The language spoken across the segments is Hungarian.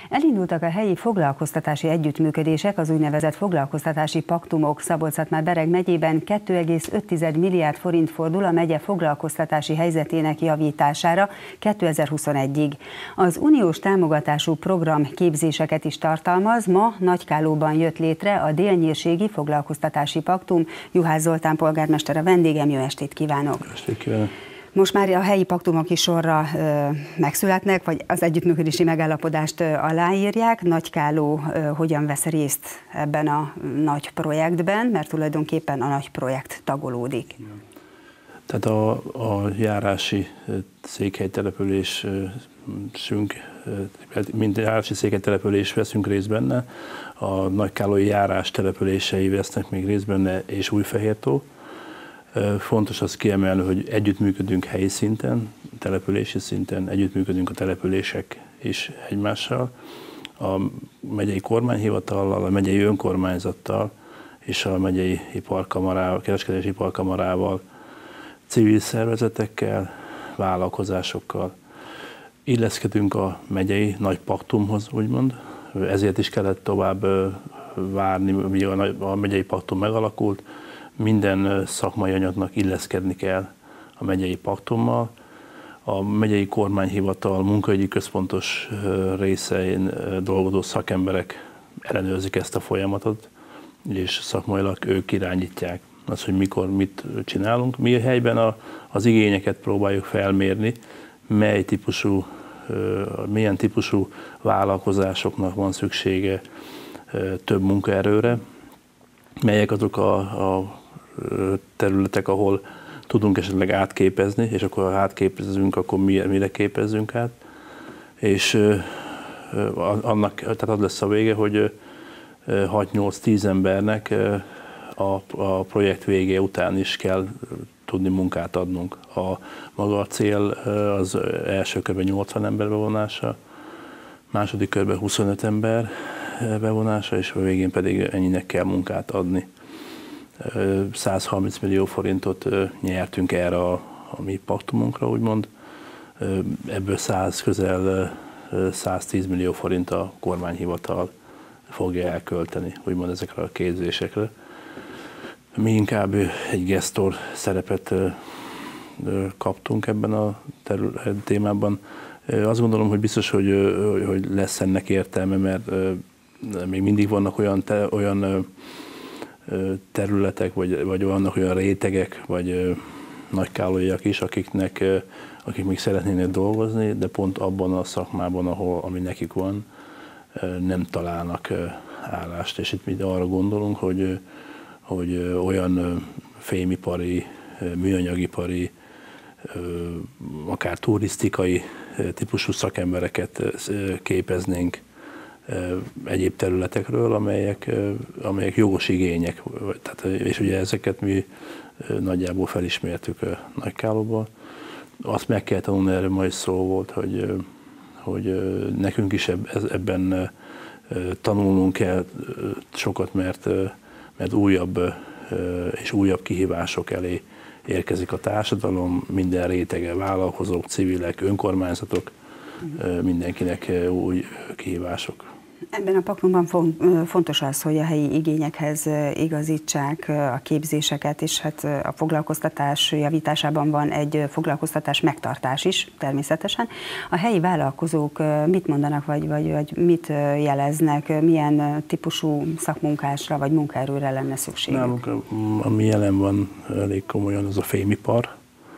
Elindultak a helyi foglalkoztatási együttműködések, az úgynevezett foglalkoztatási paktumok. Szabolcs-Szatmár-Bereg megyében 2,5 milliárd forint fordul a megye foglalkoztatási helyzetének javítására 2021-ig. Az uniós támogatású program képzéseket is tartalmaz. Ma Nagykállóban jött létre a Délnyírségi Foglalkoztatási Paktum. Juhász Zoltán polgármester a vendégem, jó estét kívánok! Jó estét kívánok! Most már a helyi paktumok is sorra megszületnek, vagy az együttműködési megállapodást aláírják. Nagykálló hogyan vesz részt ebben a nagy projektben, mert tulajdonképpen a nagy projekt tagolódik? Tehát a járási székhelytelepülésünk, mint járási székhelytelepülés veszünk részt benne, a nagykállói járás települései vesznek még részt benne, és Újfehértó. Fontos azt kiemelni, hogy együttműködünk helyi szinten, települési szinten, együttműködünk a települések is egymással, a megyei kormányhivatallal, a megyei önkormányzattal és a megyei iparkamarával, kereskedési iparkamarával, civil szervezetekkel, vállalkozásokkal. Illeszkedünk a megyei nagy paktumhoz, úgymond, ezért is kellett tovább várni, míg a megyei paktum megalakult. Minden szakmai anyagnak illeszkedni kell a megyei paktummal. A megyei kormányhivatal munkaügyi központos részein dolgozó szakemberek ellenőrzik ezt a folyamatot, és szakmailag ők irányítják azt, hogy mikor mit csinálunk. Mi a helyben az igényeket próbáljuk felmérni, milyen típusú vállalkozásoknak van szüksége több munkaerőre, melyek azok a területek, ahol tudunk esetleg átképezni, és akkor ha átképezünk, akkor mire képezzünk át. És tehát az lesz a vége, hogy 6-8-10 embernek a projekt vége után is kell tudni munkát adnunk. Maga a cél az első körben 80 ember bevonása, második körben 25 ember bevonása, és a végén pedig ennyinek kell munkát adni. 130 millió forintot nyertünk erre a mi paktumunkra, úgymond. Ebből közel 110 millió forint a kormányhivatal fogja elkölteni, úgymond ezekre a képzésekre. Mi inkább egy gesztor szerepet kaptunk ebben a témában. Azt gondolom, hogy biztos, hogy lesz ennek értelme, mert még mindig vannak olyan területek, vagy vannak olyan rétegek, vagy nagykállóiak is, akik még szeretnének dolgozni, de pont abban a szakmában, ami nekik van, nem találnak állást. És itt mi arra gondolunk, hogy olyan fémipari, műanyagipari, akár turisztikai típusú szakembereket képeznénk egyéb területekről, amelyek jogos igények. És ugye ezeket mi nagyjából felismertük Nagykállóban. Azt meg kell tanulni, erről ma is szó volt, hogy nekünk is ebben tanulnunk kell sokat, mert újabb és újabb kihívások elé érkezik a társadalom, minden rétege, vállalkozók, civilek, önkormányzatok, mindenkinek új kihívások. Ebben a paktumban fontos az, hogy a helyi igényekhez igazítsák a képzéseket, és hát a foglalkoztatás javításában van egy foglalkoztatás megtartás is, természetesen. A helyi vállalkozók mit mondanak, vagy mit jeleznek, milyen típusú szakmunkásra vagy munkaerőre lenne szükségük? Nálunk, ami jelen van elég komolyan, az a fémipar,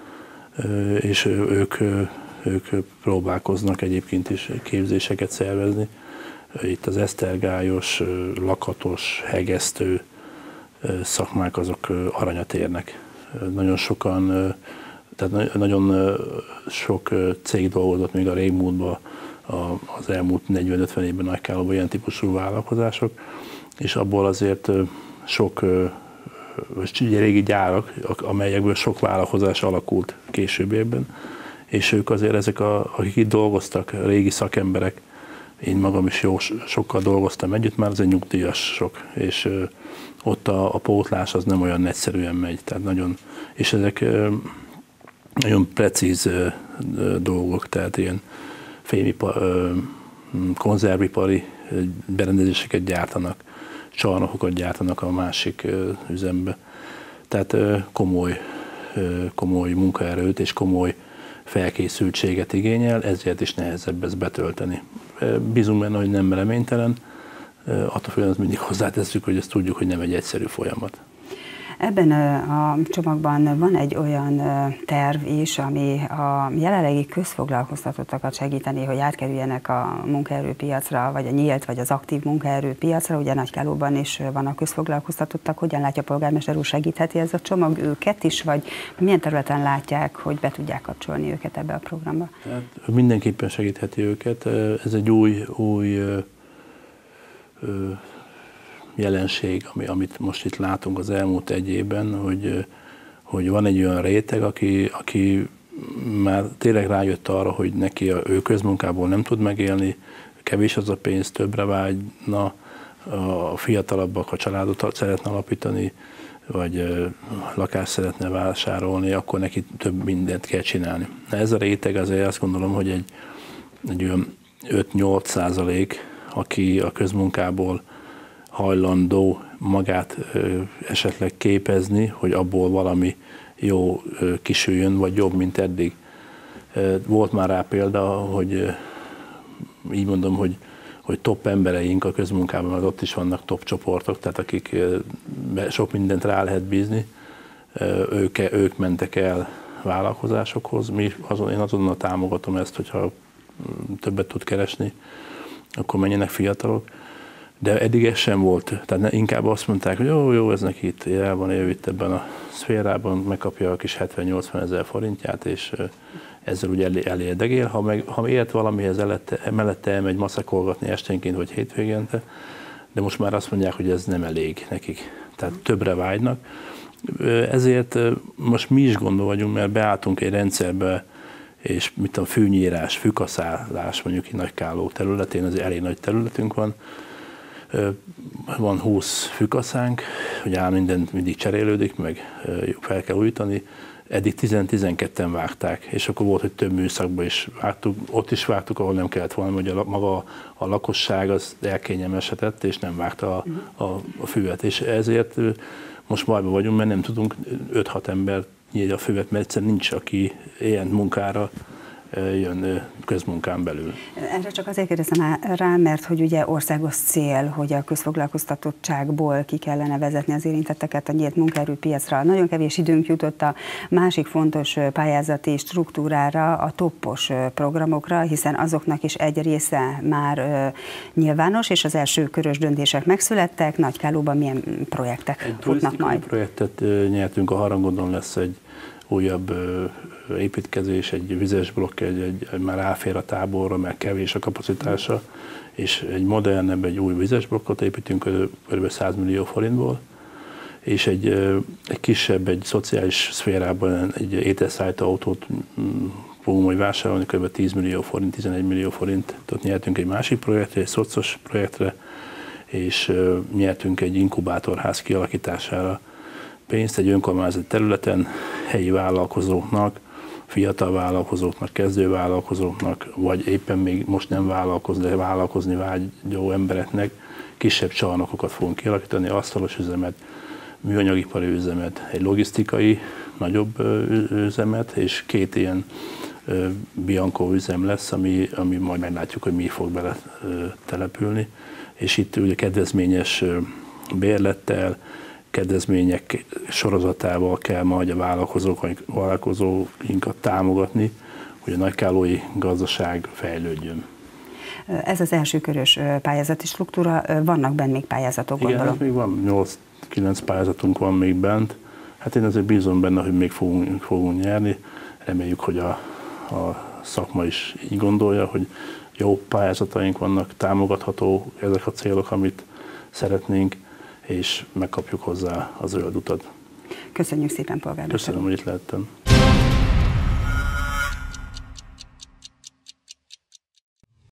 és ők próbálkoznak egyébként is képzéseket szervezni. Itt az esztergályos, lakatos, hegesztő szakmák azok aranyat érnek. Nagyon sokan, tehát nagyon sok cég dolgozott még a régmúltban, az elmúlt 40-50 évben Nagykállóban ilyen típusú vállalkozások, és abból azért sok régi gyárak, amelyekből sok vállalkozás alakult későbbiekben, és ők azért akik itt dolgoztak, régi szakemberek, én magam is sokkal dolgoztam együtt, már az egy nyugdíjasok, és ott a pótlás az nem olyan egyszerűen megy, tehát és ezek nagyon precíz dolgok, tehát ilyen konzervipari berendezéseket gyártanak, csarnokokat gyártanak a másik üzembe. Tehát komoly munkaerőt és komoly felkészültséget igényel, ezért is nehezebb ezt betölteni. Bízunk benne, hogy nem reménytelen, attól függően mindig hozzátesszük, hogy ezt tudjuk, hogy nem egy egyszerű folyamat. Ebben a csomagban van egy olyan terv is, ami a jelenlegi közfoglalkoztatottakat segíteni, hogy átkerüljenek a munkaerőpiacra, vagy a nyílt, vagy az aktív munkaerőpiacra. Ugye Nagykállóban is van a közfoglalkoztatottak. Hogyan látja, polgármester úr, segítheti ez a csomag őket is, vagy milyen területen látják, hogy be tudják kapcsolni őket ebbe a programba? Hát, mindenképpen segítheti őket. Ez egy új jelenség, amit most itt látunk az elmúlt egy évben, hogy van egy olyan réteg, aki már tényleg rájött arra, hogy neki ő közmunkából nem tud megélni, kevés az a pénz, többre vágyna, a fiatalabbak a családot szeretne alapítani, vagy lakást szeretne vásárolni, akkor neki több mindent kell csinálni. Ez a réteg azért azt gondolom, hogy egy olyan 5-8%, aki a közmunkából hajlandó magát esetleg képezni, hogy abból valami jó kisüljön, vagy jobb, mint eddig. Volt már rá példa, hogy így mondom, hogy top embereink a közmunkában, mert ott is vannak top csoportok, tehát akik sok mindent rá lehet bízni, ők mentek el vállalkozásokhoz. Én azonnal támogatom ezt, hogyha többet tud keresni, akkor menjenek fiatalok. De eddig ez sem volt, tehát inkább azt mondták, hogy jó, ez neki itt el van itt ebben a szférában, megkapja a kis 70-80 ezer forintját, és ezzel ugye elérdegél. Ha élt valamihez mellette elmegy maszakolgatni esténként vagy hétvégente, de most már azt mondják, hogy ez nem elég nekik, tehát többre vágynak. Ezért most mi is gondol vagyunk, mert beálltunk egy rendszerbe, és fűnyírás, fűkaszálás mondjuk itt Nagykálló területén, az elég nagy területünk van, van 20 fűkaszánk, hogy mindent mindig cserélődik, meg fel kell újítani. Eddig 10-12-en vágták, és akkor volt, hogy több műszakban is vágtuk. Ott is vágtuk, ahol nem kellett volna, hogy maga a lakosság az elkényelmesedett, és nem vágta a füvet. És ezért most bajban vagyunk, mert nem tudunk 5-6 ember nyírni a füvet, mert egyszerűen nincs, aki ilyen munkára jön közmunkán belül. Erre csak azért kérdezem rá, mert hogy ugye országos cél, hogy a közfoglalkoztatottságból ki kellene vezetni az érintetteket a nyílt munkaerőpiacra. Nagyon kevés időnk jutott a másik fontos pályázati struktúrára, a toppos programokra, hiszen azoknak is egy része már nyilvános, és az első körös döntések megszülettek. Nagykállóban milyen projektek futnak majd? Egy projektet nyertünk, a Harangodon lesz egy újabb építkezés, egy vizes blokk, egy már ráfér a táborra, mert kevés a kapacitása, és egy modernebb, egy új vizes blokkot építünk kb. 100 millió forintból, és egy kisebb, egy szociális szférában egy ételszállító autót fogunk majd vásárolni, kb. 10 millió forint, 11 millió forintot nyertünk egy másik projektre, egy szociális projektre, és nyertünk egy inkubátorház kialakítására pénzt egy önkormányzati területen helyi vállalkozóknak, fiatal vállalkozóknak, kezdő vállalkozóknak, vagy éppen még most nem vállalkozni, de vállalkozni vágyó embereknek kisebb csarnokokat fogunk kialakítani, asztalos üzemet, műanyagipari üzemet, egy logisztikai nagyobb üzemet, és 2 ilyen Bianco üzem lesz, ami majd meglátjuk, hogy mi fog bele települni. És itt ugye kedvezményes bérlettel, kedvezmények sorozatával kell majd a vállalkozóinkat támogatni, hogy a nagykállói gazdaság fejlődjön. Ez az első körös pályázati struktúra, vannak benne még pályázatok, gondolom? Igen, még van 8-9 pályázatunk van még bent. Hát én azért bízom benne, hogy még fogunk nyerni. Reméljük, hogy a szakma is így gondolja, hogy jó pályázataink vannak, támogatható ezek a célok, amit szeretnénk, és megkapjuk hozzá a zöld utat. Köszönjük szépen, polgármester. Köszönöm, hogy itt lehettem.